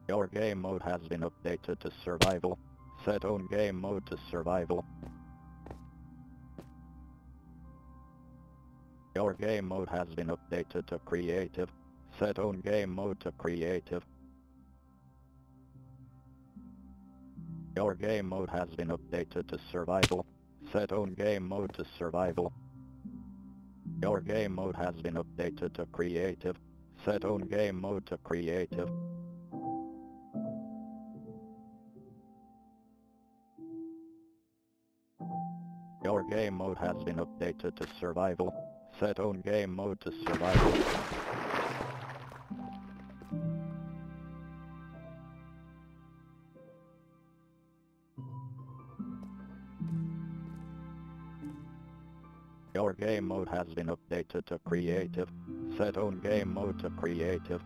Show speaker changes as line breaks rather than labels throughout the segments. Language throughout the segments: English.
Your game mode has been updated to survival. Set own game mode to survival. Your game mode has been updated to creative. Set own game mode to creative. Your game mode has been updated to survival. Set own game mode to survival. Your game mode has been updated to creative. Set own game mode to creative. Your game mode has been updated to survival. Set own game mode to survival. Your game mode has been updated to creative. Set own game mode to creative.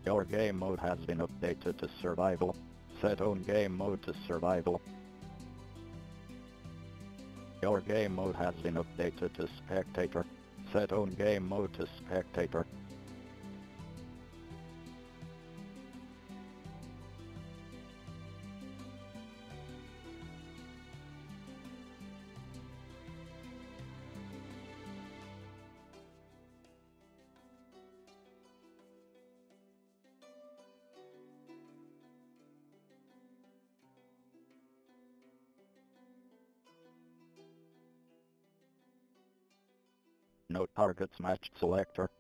Your game mode has been updated to survival. Set own game mode to survival. Your game mode has been updated to spectator. Set own game mode to spectator. No targets matched selector.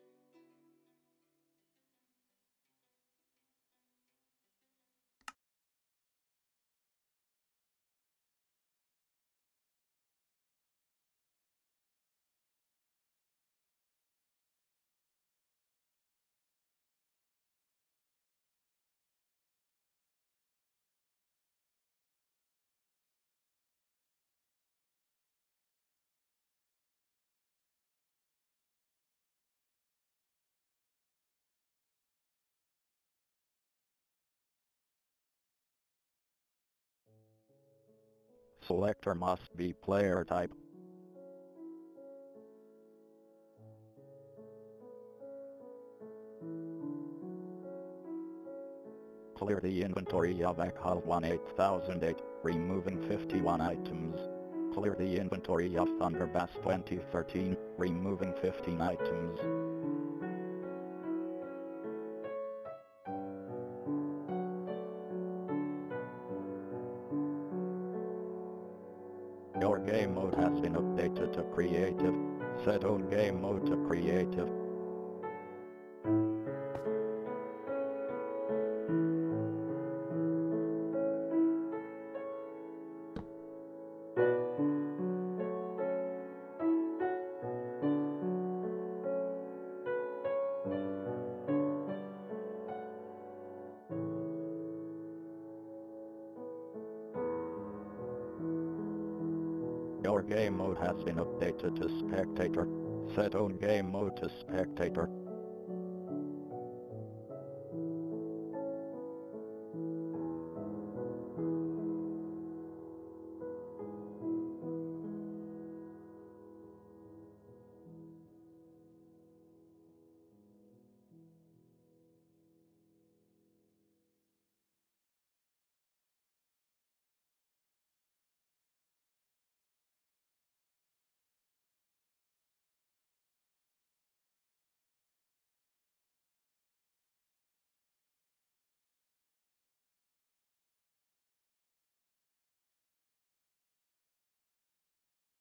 Selector must be player type. Clear the inventory of Eckhol 18008, removing 51 items. Clear the inventory of Thunderbass 2013, removing 15 items. Your game mode has been updated to creative. Set own game mode to creative. Your game mode has been updated to spectator. Set own game mode to spectator.